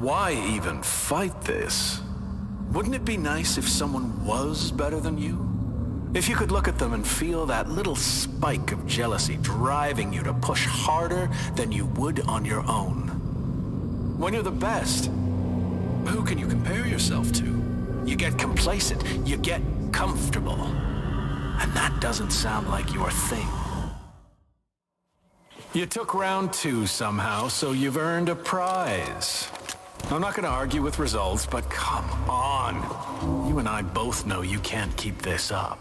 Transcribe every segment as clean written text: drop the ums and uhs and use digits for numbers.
Why even fight this? Wouldn't it be nice if someone was better than you? If you could look at them and feel that little spike of jealousy driving you to push harder than you would on your own. When you're the best, who can you compare yourself to? You get complacent, you get comfortable. And that doesn't sound like your thing. You took round 2 somehow, so you've earned a prize. I'm not gonna argue with results, but come on. You and I both know you can't keep this up.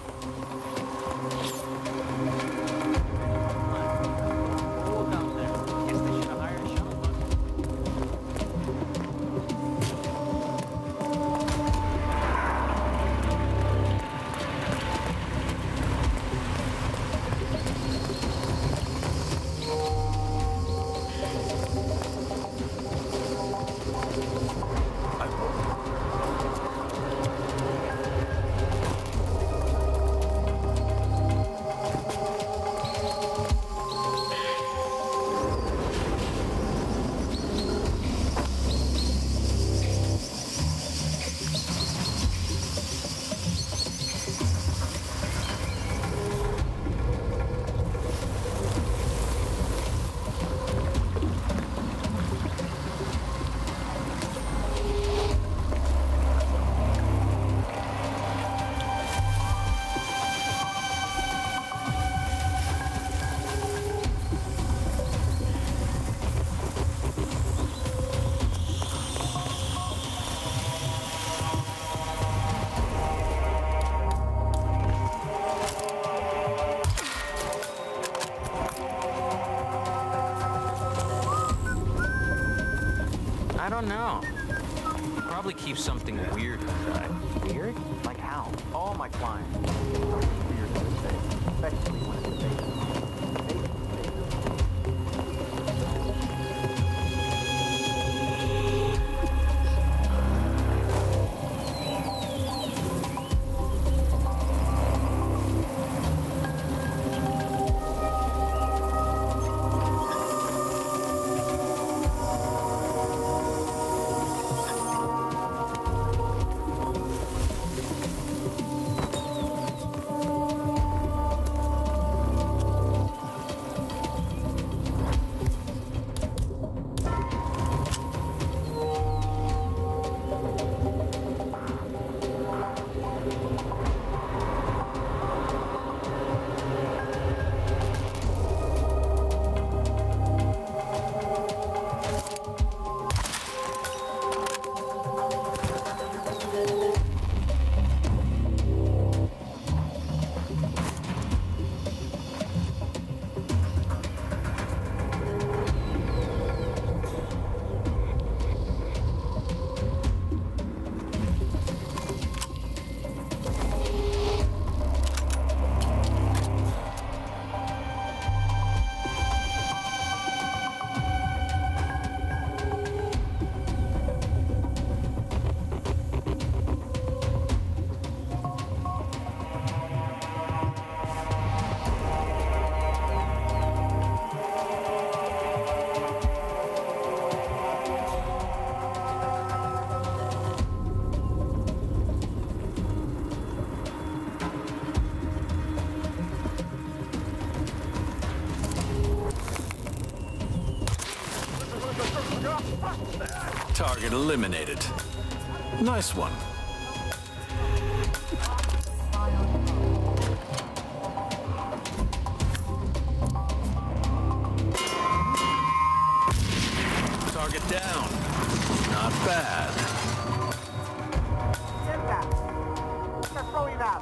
I don't know. Probably keep something weird inside. Weird? Like how? All my clients are weird in this space, especially when it's a basement. Target eliminated. Nice one. Target down. Not bad. Impact! They're throwing out!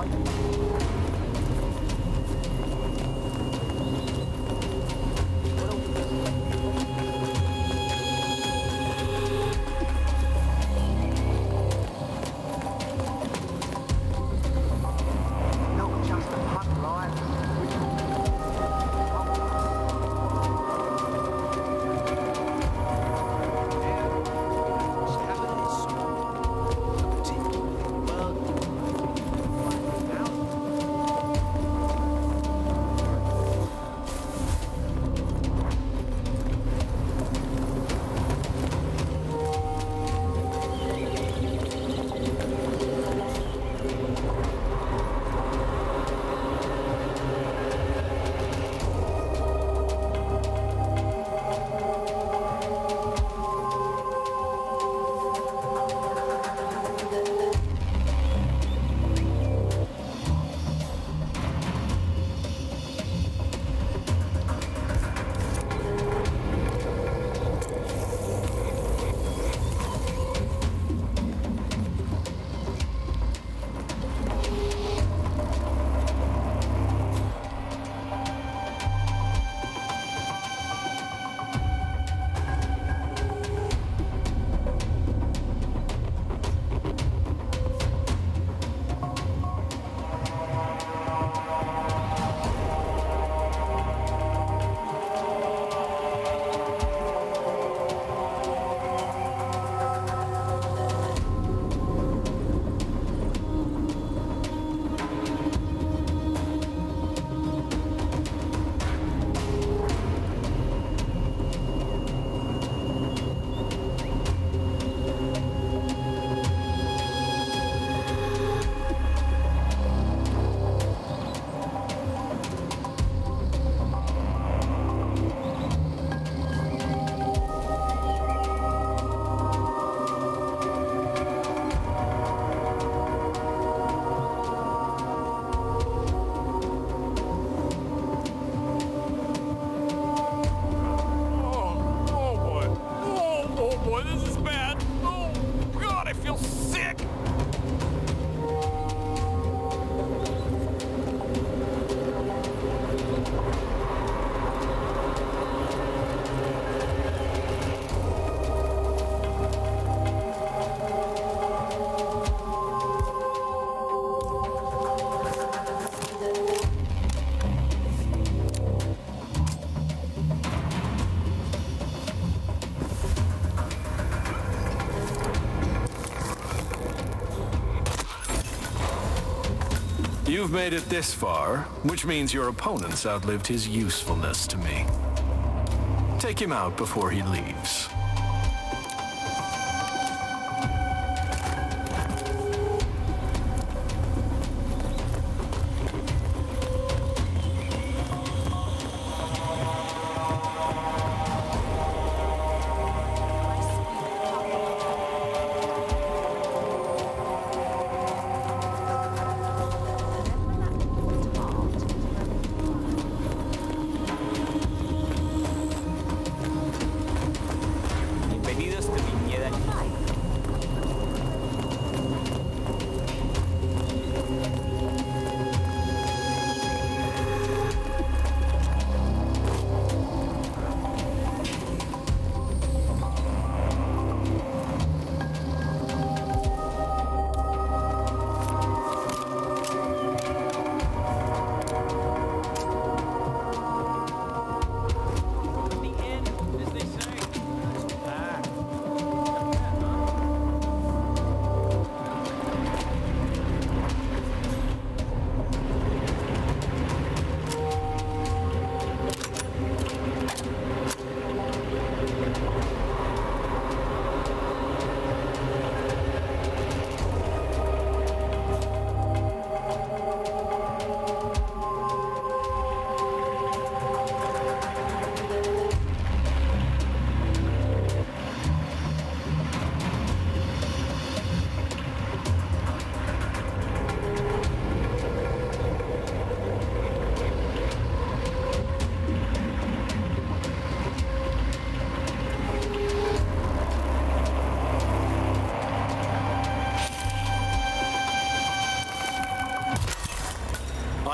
You've made it this far, which means your opponent's outlived his usefulness to me. Take him out before he leaves.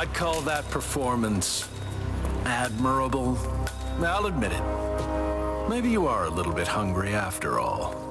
I'd call that performance admirable. I'll admit it. Maybe you are a little bit hungry after all.